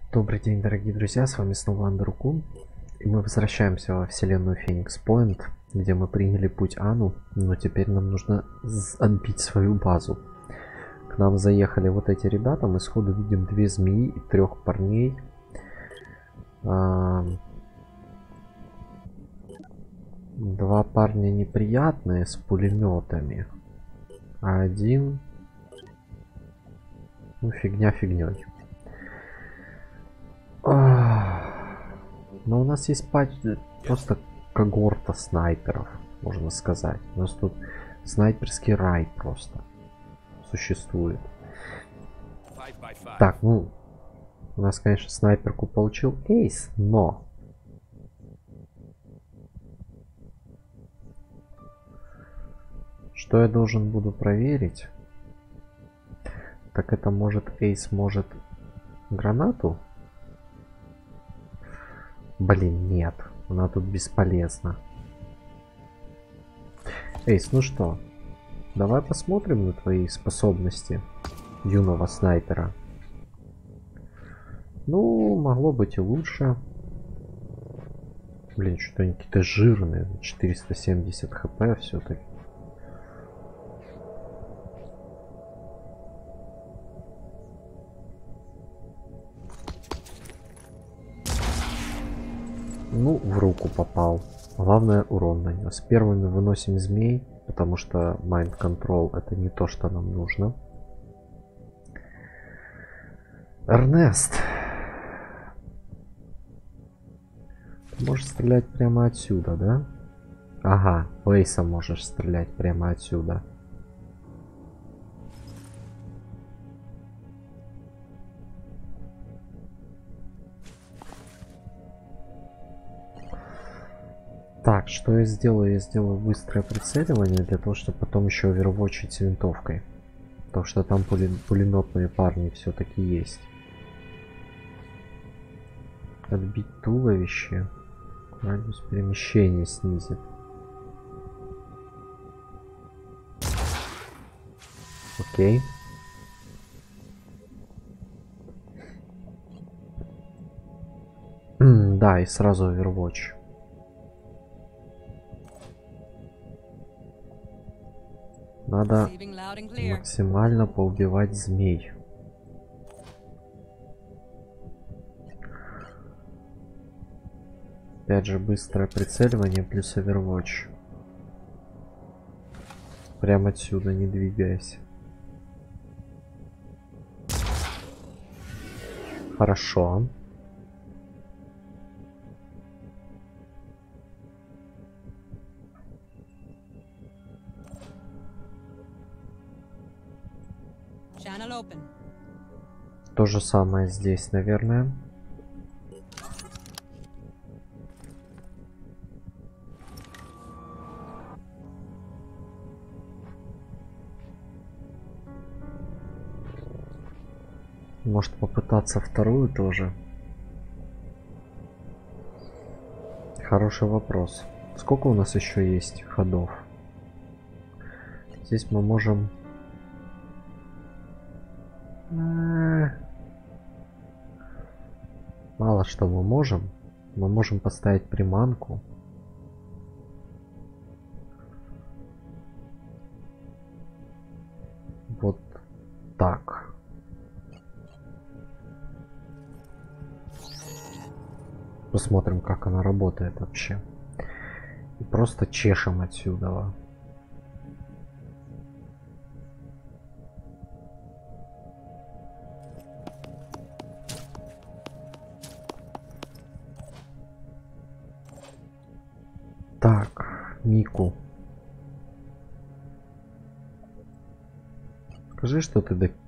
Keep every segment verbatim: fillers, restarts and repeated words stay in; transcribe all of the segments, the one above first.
Добрый день, дорогие друзья, с вами снова Андеркун, и мы возвращаемся во вселенную Феникс Пойнт, где мы приняли путь Анну, но теперь нам нужно отбить свою базу. К нам заехали вот эти ребята, мы сходу видим две змеи и трех парней. А... Два парня неприятные с пулеметами, а один, ну, фигня фигней. Но у нас есть патч, просто когорта снайперов, можно сказать. У нас тут снайперский рай просто существует. Так, ну, у нас, конечно, снайперку получил Эйс, но... Что я должен буду проверить? Так это может Эйс может гранату? Блин, нет. Она тут бесполезна. Эйс, ну что? Давай посмотрим на твои способности юного снайпера. Ну, могло быть и лучше. Блин, что-то они какие-то жирные. четыреста семьдесят хп все-таки. Ну, в руку попал. Главное, урон нанес. Первыми выносим змей, потому что Mind Control это не то, что нам нужно. Эрнест. Ты можешь стрелять прямо отсюда, да? Ага, Эйса можешь стрелять прямо отсюда. Так, что я сделаю? Я сделаю быстрое прицеливание для того, чтобы потом еще овервотчить с винтовкой. Потому что там пули... пулеметные парни все-таки есть. Отбить туловище. Радиус перемещения снизит. Окей. Да, и сразу овервотч. Надо максимально поубивать змей. Опять же, быстрое прицеливание плюс овервотч. Прямо отсюда, не двигаясь. Хорошо. То же самое здесь, наверное. Может попытаться вторую тоже? Хороший вопрос. Сколько у нас еще есть ходов? Здесь мы можем... Мало что мы можем. Мы можем поставить приманку. Вот так. Посмотрим, как она работает вообще. И просто чешем отсюда. Так, Мику. Скажи, что ты до...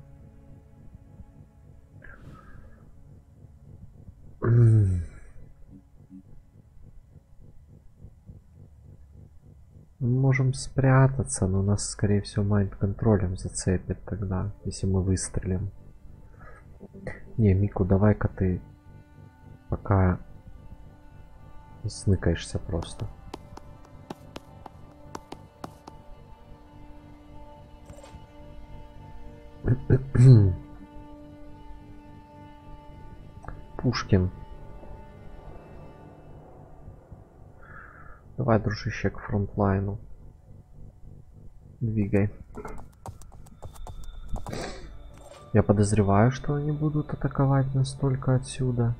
Мы можем спрятаться, но нас, скорее всего, майнд-контролем зацепит тогда, если мы выстрелим. Не, Мику, давай-ка ты пока сныкаешься просто. Пушкин. Давай, дружище, к фронтлайну. Двигай. Я подозреваю, что они будут атаковать настолько отсюда.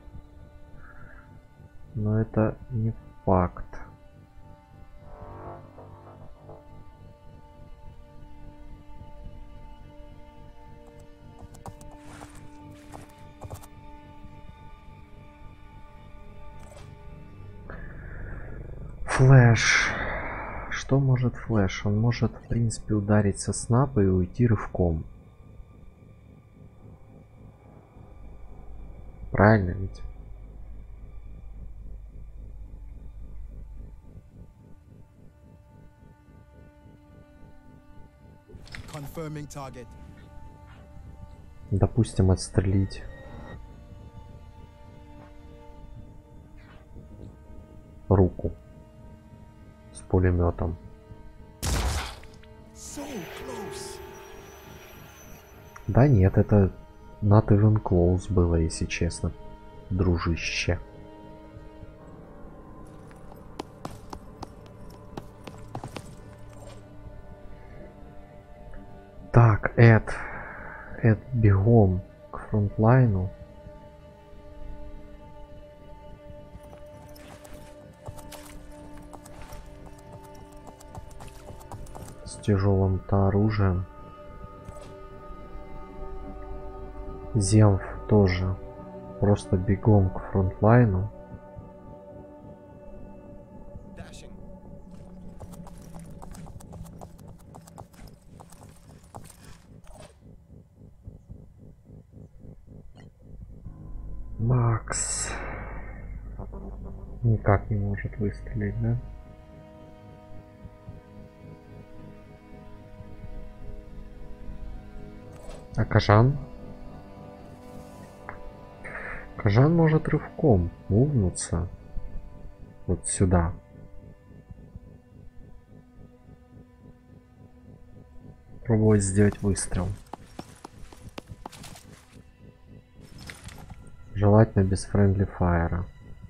Но это не факт. Флэш. Что может флэш? Он может, в принципе, ударить со снапа и уйти рывком. Правильно ведь? Допустим, отстрелить руку с пулеметом. Да нет, это not even close было, если честно, дружище. Так, Эд, Эд, бегом к фронтлайну. С тяжелым-то оружием. Земф тоже. Просто бегом к фронтлайну. Макс никак не может выстрелить, да? А Кажан? Кажан может рывком мувнуться вот сюда. Пробовать сделать выстрел. Желательно без френдли файра.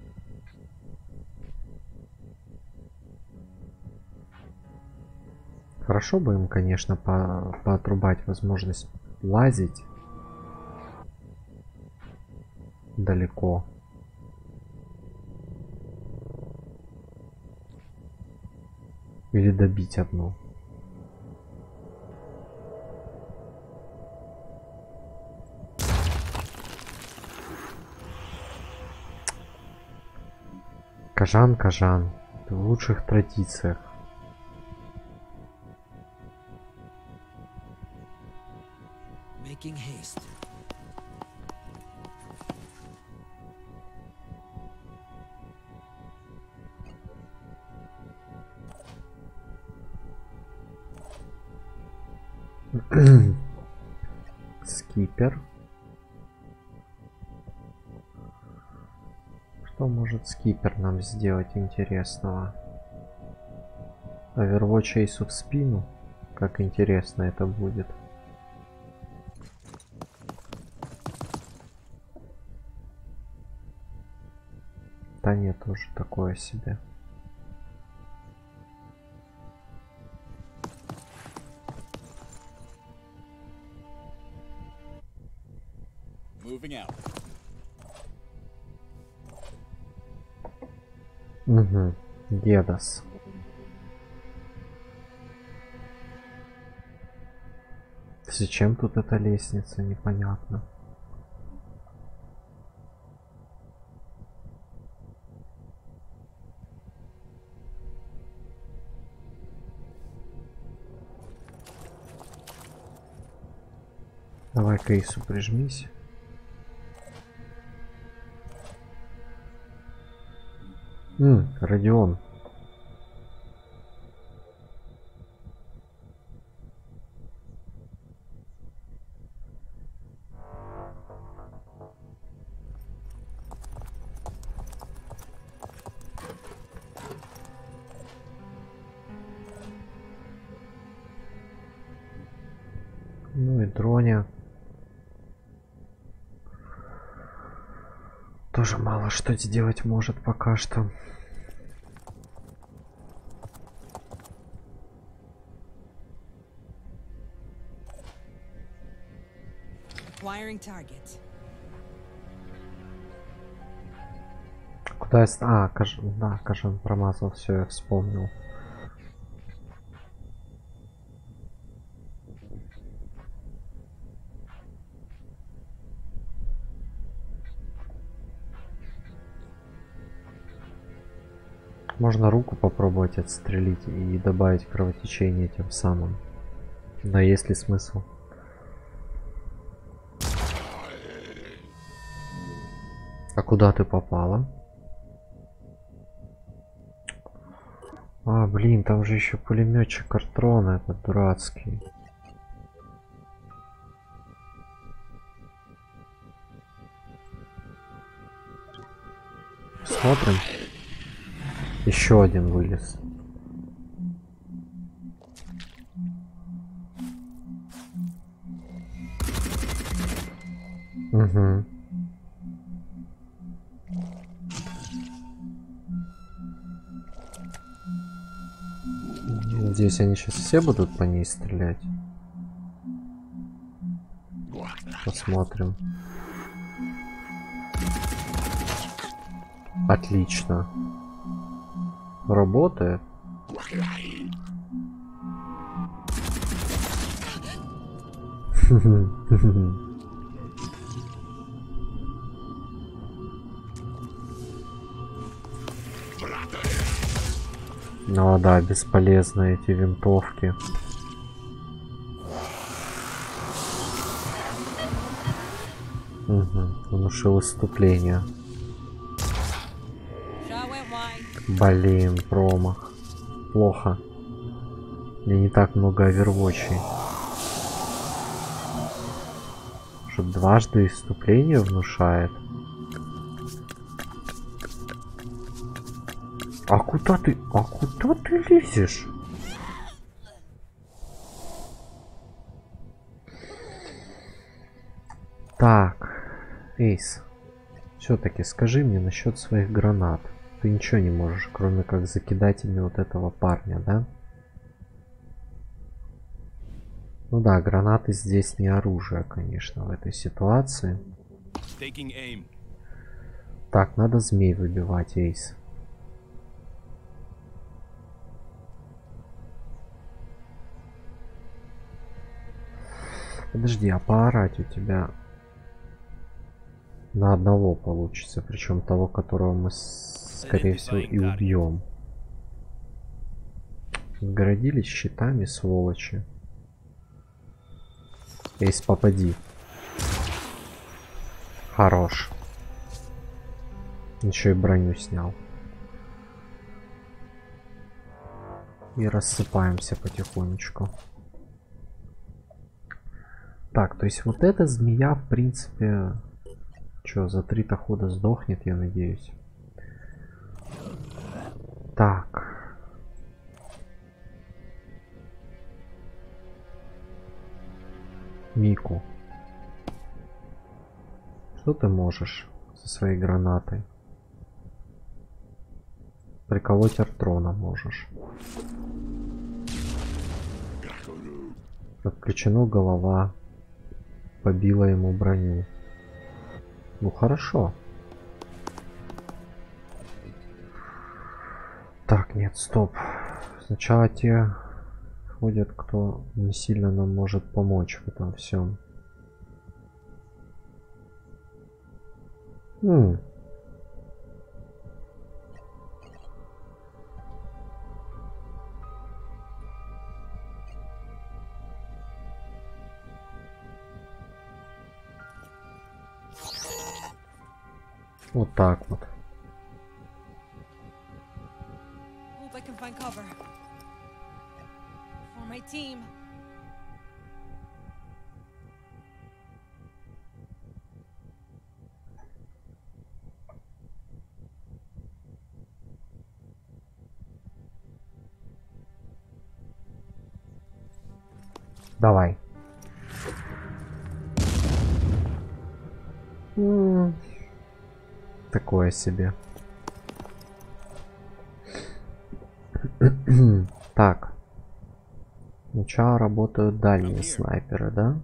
Хорошо бы им, конечно, по поотрубать возможность лазить далеко. Или добить одну. Кажан, Кажан, ты в лучших традициях. Скипер. Что может скипер нам сделать интересного? Овервотч Эйсу в спину? Как интересно это будет. Да нет, тоже такое себе. Угу. Гедас. Зачем тут эта лестница, непонятно. Давай к Эйсу прижмись. М, Родион. Ну и Дроня. тоже мало что сделать может пока что. Куда я... А, каж... да, кажан промазал, все, я вспомнил. Можно руку попробовать отстрелить и добавить кровотечение тем самым. Но есть ли смысл? А куда ты попала? А, блин, там же еще пулеметчик Артрона, этот дурацкий. Смотрим. Еще один вылез. Угу. Надеюсь, они сейчас все будут по ней стрелять. Посмотрим. Отлично. Работает. Ну да, бесполезны эти винтовки. Угу. Внушил выступление. Блин, промах. Плохо. Мне не так много овервотчей. Что дважды выступление внушает. А куда ты? А куда ты лезешь? Так, Эйс, все-таки скажи мне насчет своих гранат. Ты ничего не можешь, кроме как закидать ими вот этого парня, да? Ну да, гранаты здесь не оружие, конечно, в этой ситуации. Так, надо змей выбивать, Эйс. Подожди, а поорать у тебя на одного получится, причем того, которого мы, скорее всего, и убьем. Сгородились щитами, сволочи. Эйс, попади. Хорош. Еще и броню снял. И рассыпаемся потихонечку. Так, то есть вот эта змея, в принципе, что, за три-то хода сдохнет, я надеюсь. Так. Мику. Что ты можешь со своей гранатой? Приколоть Артрона можешь. Отключена голова. Побила ему броню. Ну хорошо. Так, нет, стоп. Сначала те ходят, кто не сильно нам может помочь в этом всем. М. Вот так вот. Давай. М-м. Такое себе. Так. Сначала работают дальние снайперы, да?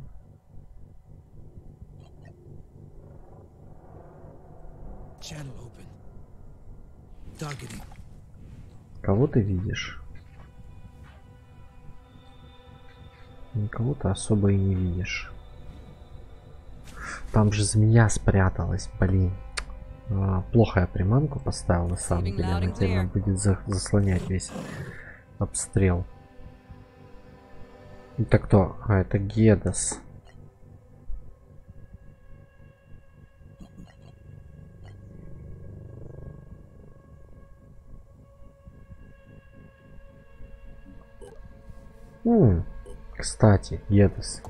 Кого ты видишь? Никого-то особо и не видишь. Там же змея спряталась, блин. А, плохо я приманку поставил, на самом деле. Она теперь нам будет за заслонять весь обстрел. Это кто? А, это Гедас. М, кстати, Гедас.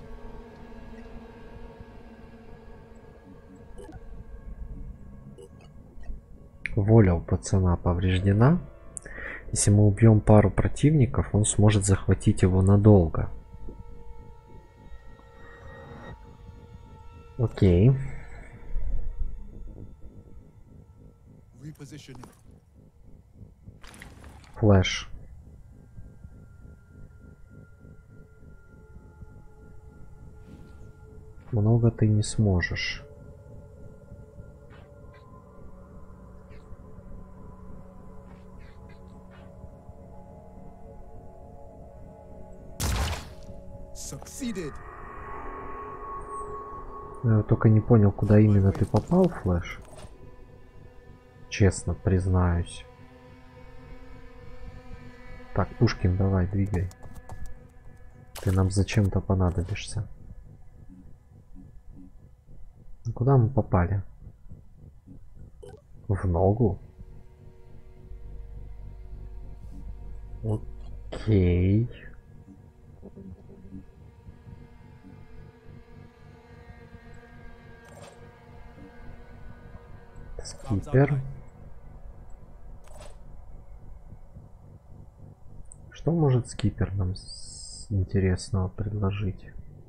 Воля у пацана повреждена. Если мы убьем пару противников, он сможет захватить его надолго. Окей. Флэш. Много ты не сможешь. Я только не понял, куда именно ты попал, Флэш. Честно признаюсь. Так, Пушкин, давай, двигай. Ты нам зачем-то понадобишься. Куда мы попали? В ногу? Окей. Скипер. Что может скипер нам интересного предложить?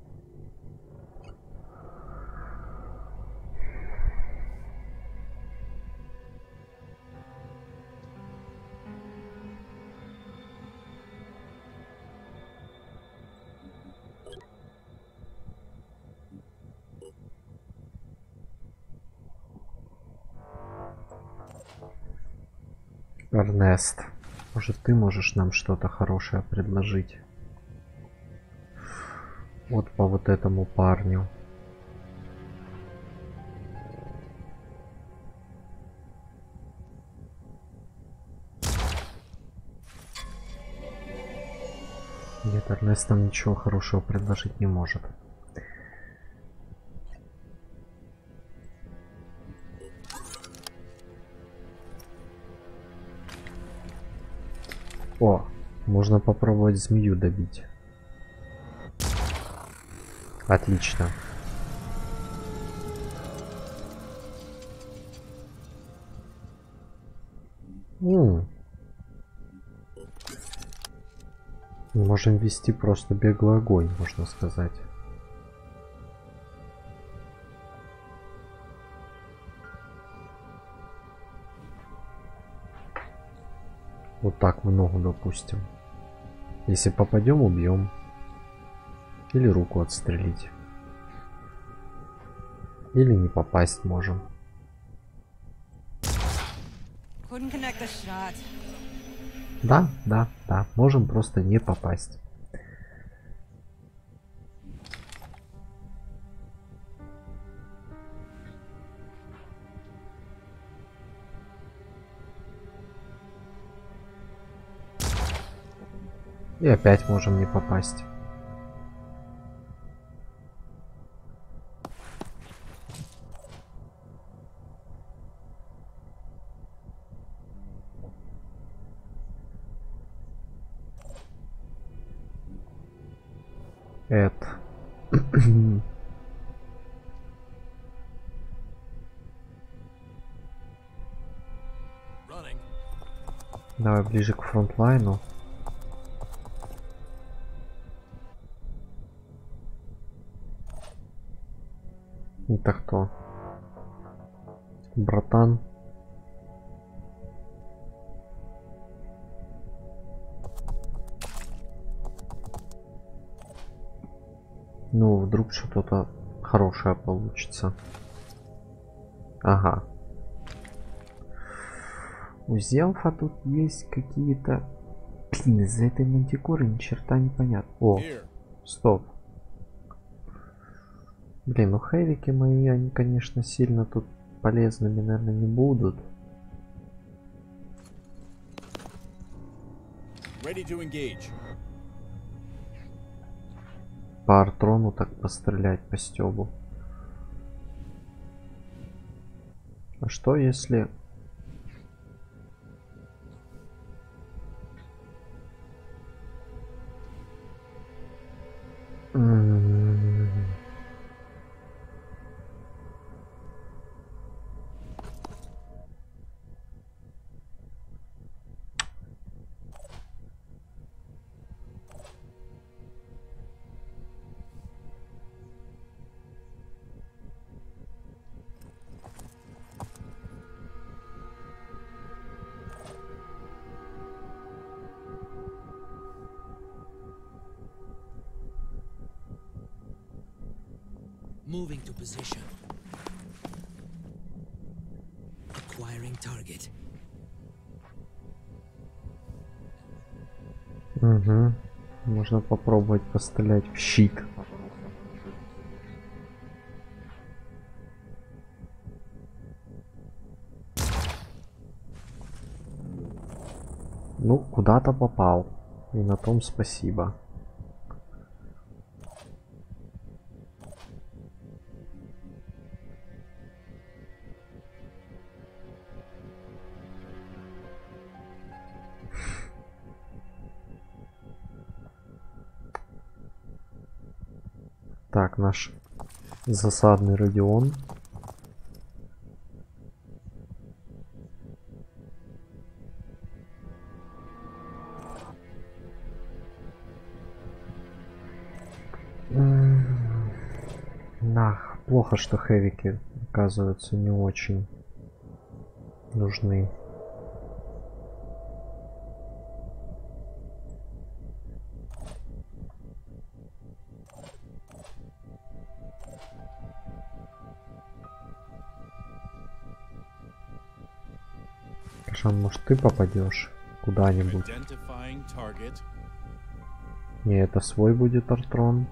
Эрнест, может, ты можешь нам что-то хорошее предложить? Вот по вот этому парню. Нет, Эрнест нам ничего хорошего предложить не может. О, можно попробовать змею добить. Отлично. М-м. Можем вести просто беглый огонь, можно сказать. Вот так в ногу, допустим. Если попадем, убьем. Или руку отстрелить. Или не попасть можем. Да, да, да. Можем просто не попасть. И опять можем не попасть. Это. Давай ближе к фронтлайну. Это кто? Братан. Ну, вдруг что-то хорошее получится. Ага. У Зелфа тут есть какие-то... Блин, из-за этой мантикоры ни черта не понятно. О, стоп. Блин, ну хэвики мои, они, конечно, сильно тут полезными, наверное, не будут. По артрону так пострелять по стёбу. А что если... М-м-м. Moving to position. Acquiring target. Угу. Можно попробовать пострелять в щит. Ну, куда-то попал. И на том спасибо. Так, наш засадный Родион. Нах, плохо, что хэвики, оказывается, не очень нужны. Кашан, может, ты попадешь куда-нибудь? Не, это свой будет артрон.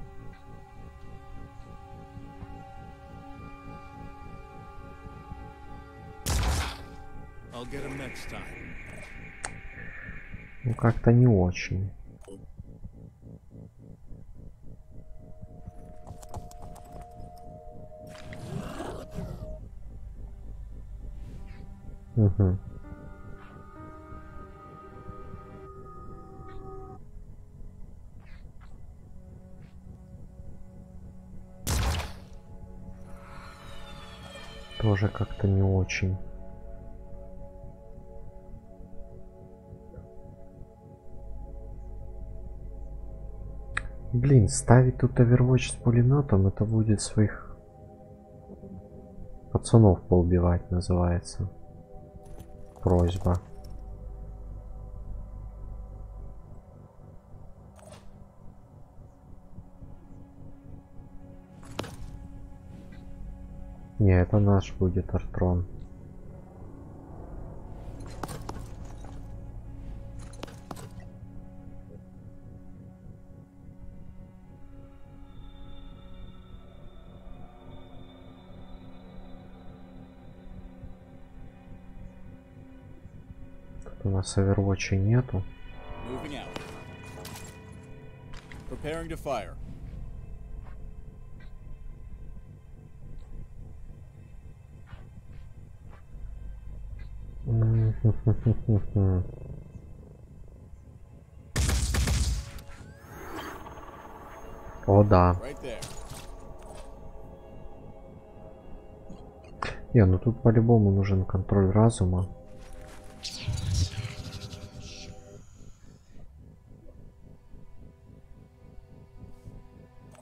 Ну, как-то не очень. Угу. Тоже как-то не очень. Блин, ставить тут Overwatch с пулеметом, это будет своих пацанов поубивать, называется. Просьба. Не, это наш будет артрон. Тут у нас Overwatch нету. Preparing to fire. О, да. Не, ну тут по-любому нужен контроль разума.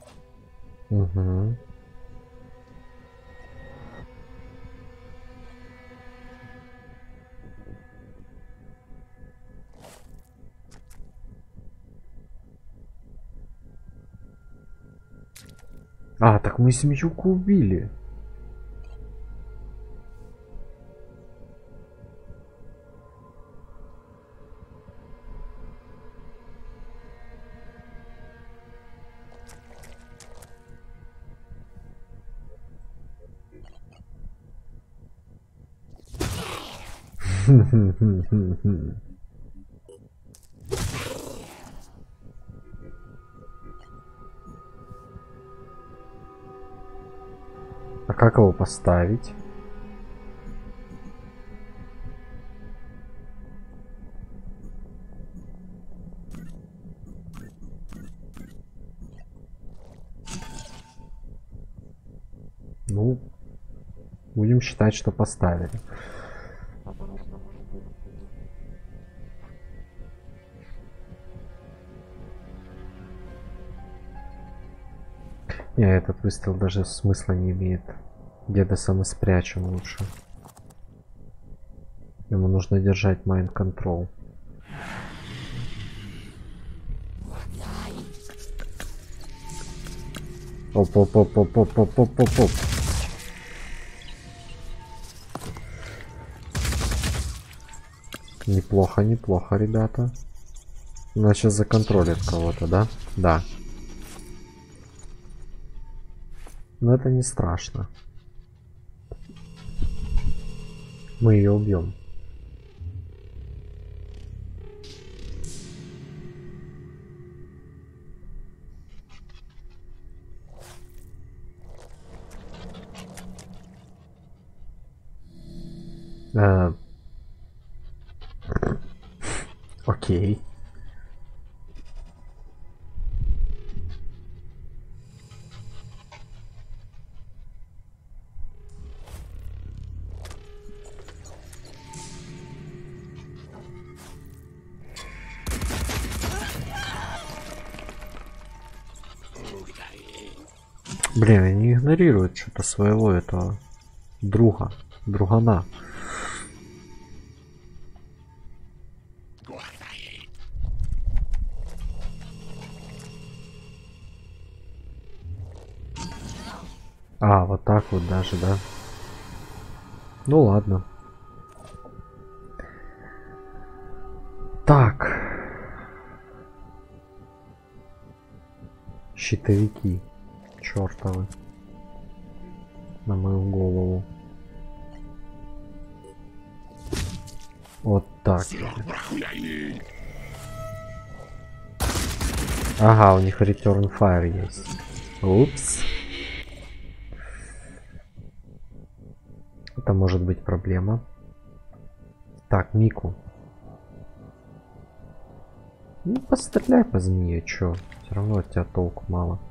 Угу. А, так мы змеюку убили. А как его поставить? Ну, будем считать, что поставили. Не, этот выстрел даже смысла не имеет. Где-то самоспрячем лучше. Ему нужно держать mind control. Оп-оп-оп-оп-оп-оп-оп-оп-оп. Неплохо, неплохо, ребята. Она сейчас законтролит кого-то, да? Да. Но это не страшно. Мы ее убьем. Э, Окей. Блин, они игнорируют что-то своего этого друга, другана. А, вот так вот даже, да? Ну ладно. Так. Щитовики. Чёртовы. На мою голову. Вот так. Ага, у них Return Fire есть. Упс. Это может быть проблема. Так, Мику. Ну, постреляй по змее, чё? Все равно от тебя толку мало.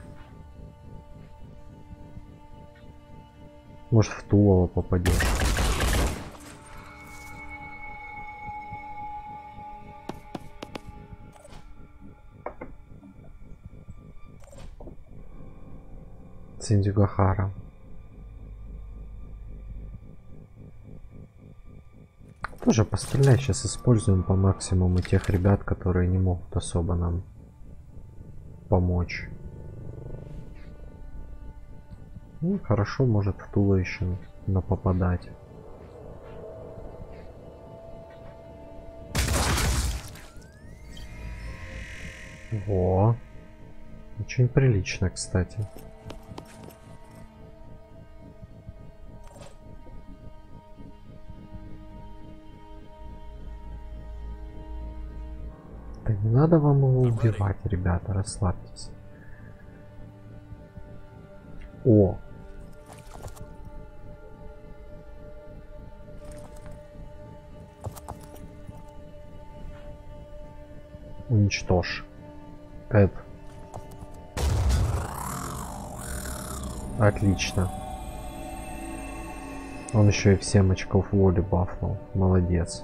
Может, в тулово попадешь. Циндзюгахара. Тоже постреляй, сейчас используем по максимуму тех ребят, которые не могут особо нам помочь. Ну, хорошо, может в Тула еще напопадать. Во. Очень прилично, кстати. Да не надо вам его убивать, ребята, расслабьтесь. О! Уничтожь. Эд. Отлично. Он еще и в семь очков воли бафнул. Молодец.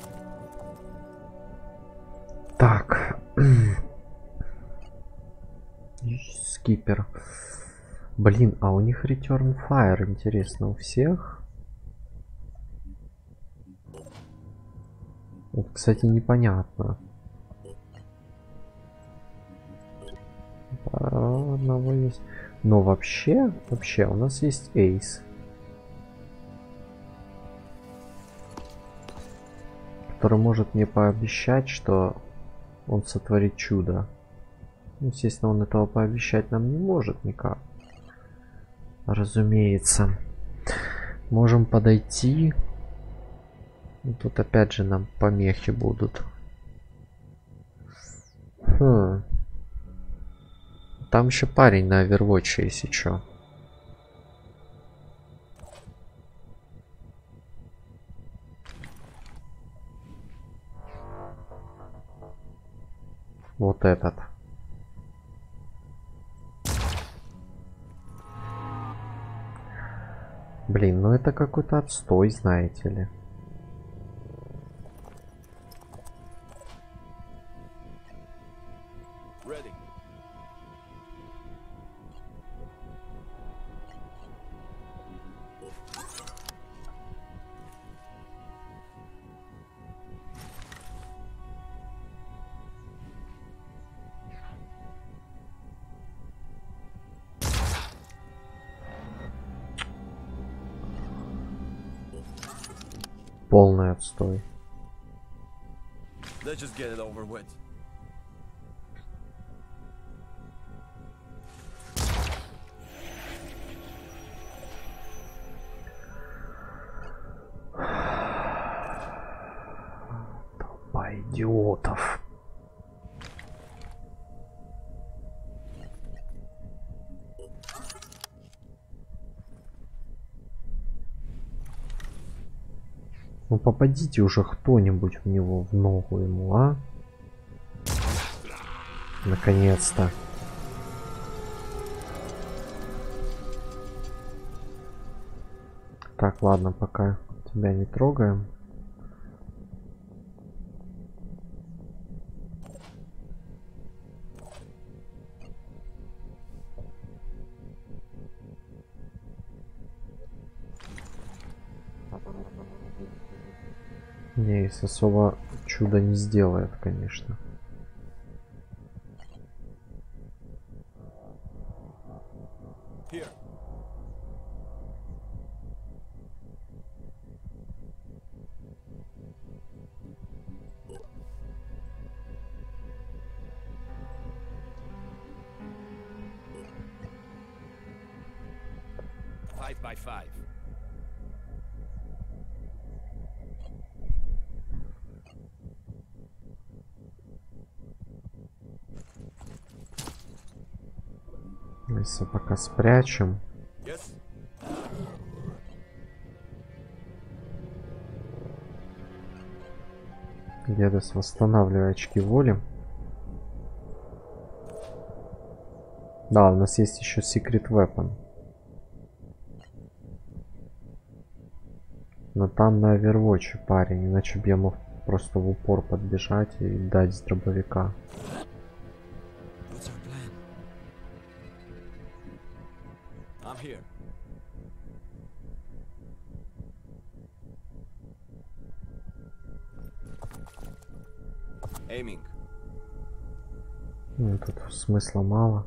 Так. Скипер. Блин, а у них Return Fire, интересно, у всех? Вот, кстати, непонятно. Одного есть. Но вообще, вообще у нас есть Эйс, который может мне пообещать, что он сотворит чудо. Естественно, он этого пообещать нам не может никак. Разумеется. Можем подойти. Тут опять же нам помехи будут. Хм. Там еще парень на Overwatch, если чё. Вот этот. Блин, ну это какой-то отстой, знаете ли. Ready. Полный отстой. Let's just get it over with. Толпа идиотов. Ну попадите уже кто-нибудь в него, в ногу ему, а? Наконец-то. Так, ладно, пока тебя не трогаем. Не, если особо чудо не сделает, конечно. Here. Five by five. Если пока спрячем. Yes. Дедос, восстанавливай очки воли. Да, у нас есть еще Secret Weapon. Но там на Overwatch парень, иначе бы я мог просто в упор подбежать и дать с дробовика. What's our plan? I'm here. Aiming. Ну, тут смысла мало.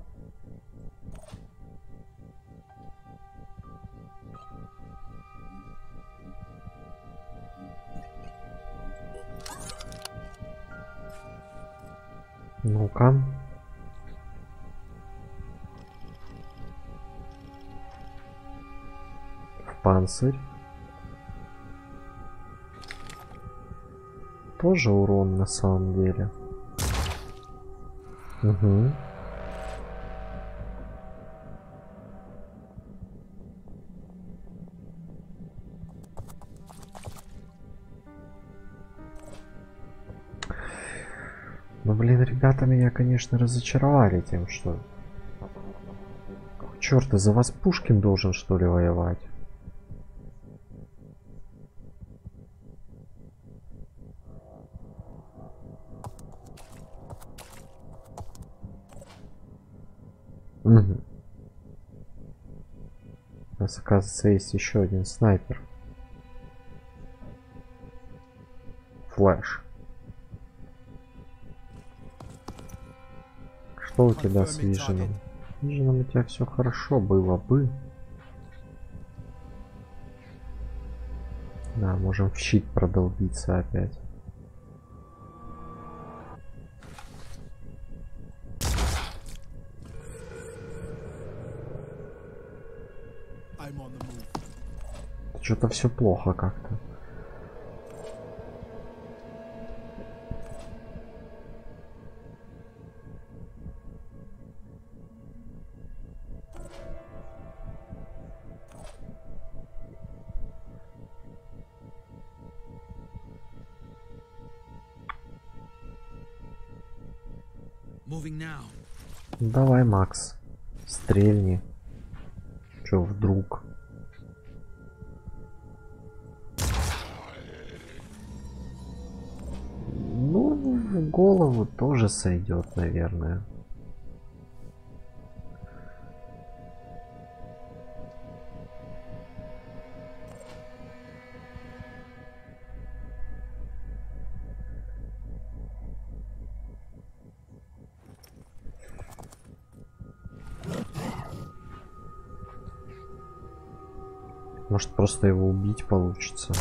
Ну-ка. В панцирь. Тоже урон на самом деле. Угу. Ну блин, ребята меня, конечно, разочаровали тем, что... Черт, из-за вас Пушкин должен, что ли, воевать? Угу. У нас, оказывается, есть еще один снайпер. Флэш. Что у тебя с виженом? Нужно у тебя все хорошо было бы. Да, можем в щит продолбиться опять. Что-то все плохо как-то. Moving now. Давай, Макс, стрельни. Чё вдруг? Ну, в голову тоже сойдет, наверное. Может, просто его убить получится?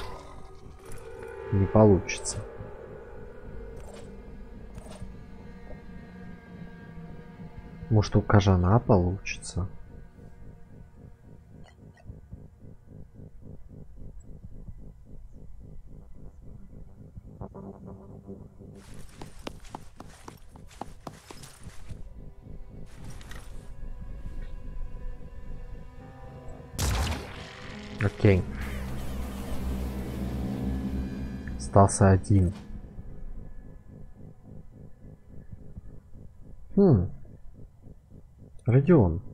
Не получится. Может, у Кажана получится? Окей. Остался один. Хм. Родион.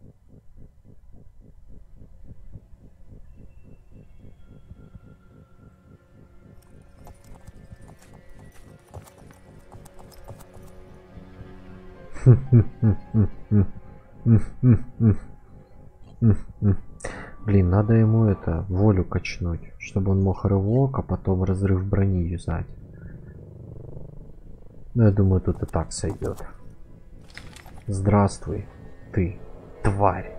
Блин, надо ему это, волю качнуть, чтобы он мог рывок, а потом разрыв брони юзать. Ну, я думаю, тут и так сойдет. Здравствуй, ты, тварь.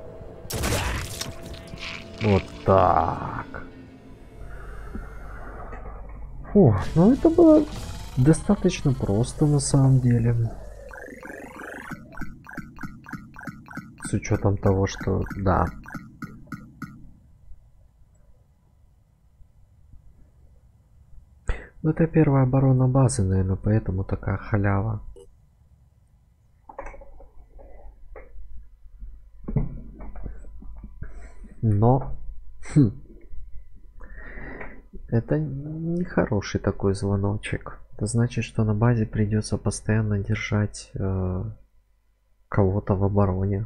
Вот так. Фу, ну это было достаточно просто на самом деле. С учетом того, что да. Ну, это первая оборона базы, наверное, поэтому такая халява. Но хм, это не хороший такой звоночек. Это значит, что на базе придется постоянно держать э, кого-то в обороне.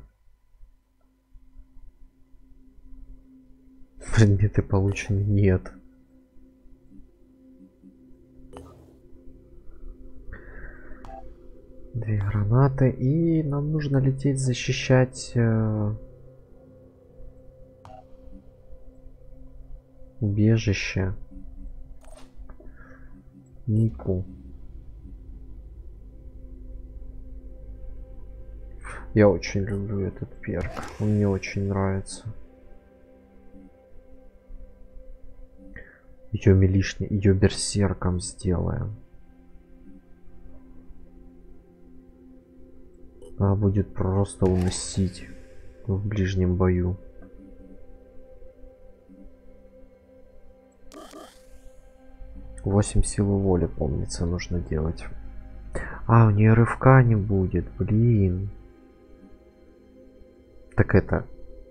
Предметы получены? Нет. Две гранаты. И нам нужно лететь защищать э, убежище. Нику. Я очень люблю этот перк. Он мне очень нравится. Ее милишни, ее берсерком сделаем. Она будет просто уносить в ближнем бою. восемь силы воли, помнится, нужно делать. А, у нее рывка не будет, блин. Так это...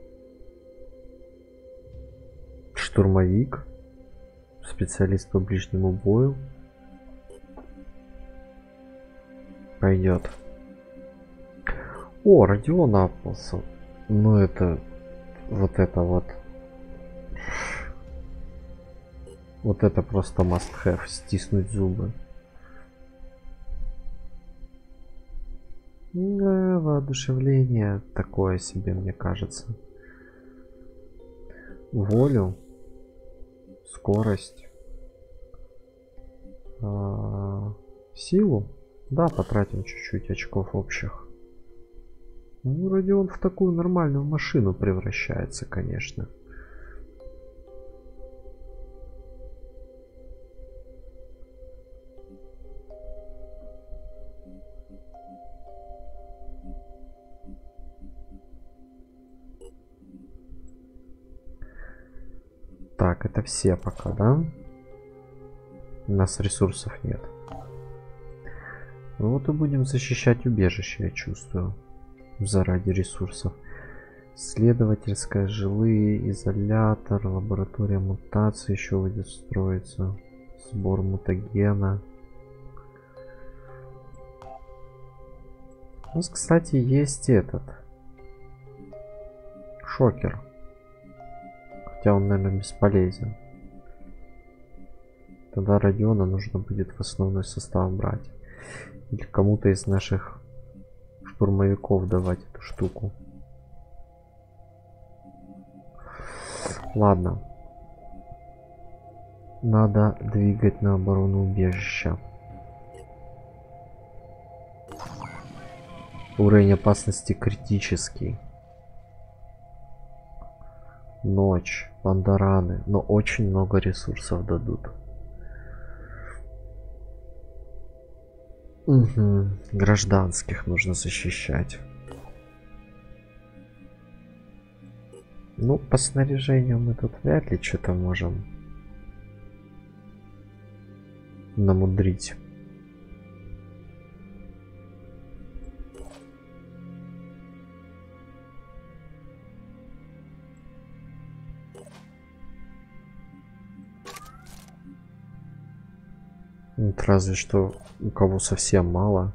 Штурмовик. Специалист по ближнему бою. Пойдет. О, Родион апнулся. Ну это... Вот это вот. Вот это просто must have. Стиснуть зубы. Да, воодушевление такое себе, мне кажется. Волю. Скорость. А, силу. Да, потратим чуть-чуть очков общих. Ну, вроде он в такую нормальную машину превращается, конечно. Так, это все пока, да? У нас ресурсов нет. Ну вот и будем защищать убежище, я чувствую. Заради ресурсов. Исследовательская, жилые, изолятор, лаборатория мутации еще будет строиться. Сбор мутагена. У нас, кстати, есть этот шокер. Хотя он, наверное, бесполезен. Тогда Родиона нужно будет в основной состав брать. Или кому-то из наших штурмовиков давать эту штуку. Ладно. Надо двигать на оборону убежища. Уровень опасности критический. Ночь, пандараны, но очень много ресурсов дадут. Угу. Гражданских нужно защищать. Ну, по снаряжению мы тут вряд ли что-то можем намудрить. Вот разве что у кого совсем мало.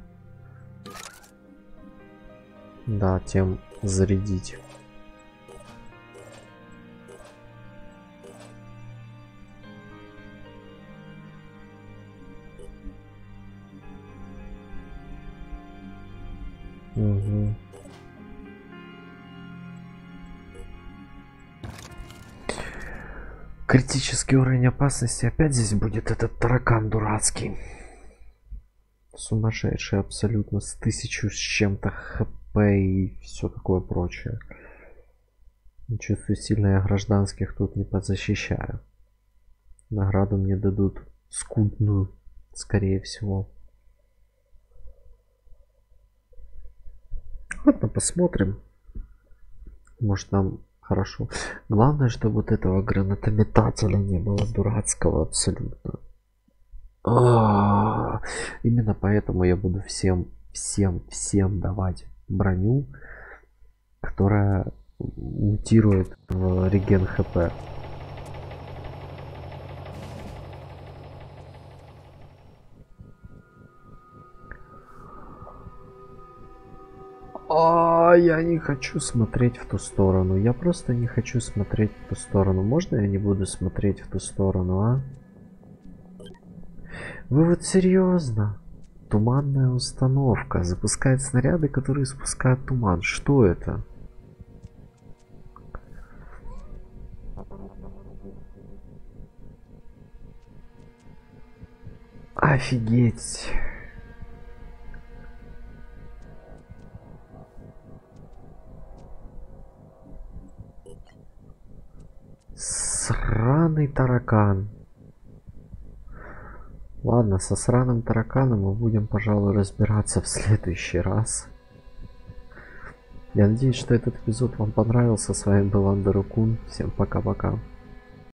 Да, тем зарядить. Угу. Критический уровень опасности. Опять здесь будет этот таракан дурацкий. Сумасшедший абсолютно, с тысячу с чем-то хп и все такое прочее. Чувствую, сильно я гражданских тут не подзащищаю. Награду мне дадут скудную, скорее всего. Ладно, посмотрим. Может, нам хорошо. Главное, чтобы вот этого гранатометателя не было дурацкого абсолютно. А-а-а. Именно поэтому я буду всем, всем, всем давать броню, которая мутирует в реген хп. А, я не хочу смотреть в ту сторону. Я просто не хочу смотреть в ту сторону. Можно я не буду смотреть в ту сторону, а? Вы вот серьезно? Туманная установка. Запускает снаряды, которые спускают туман. Что это? Офигеть. Сраный таракан. Ладно, со сраным тараканом мы будем, пожалуй, разбираться в следующий раз. Я надеюсь, что этот эпизод вам понравился. С вами был Андерокун. Всем пока-пока.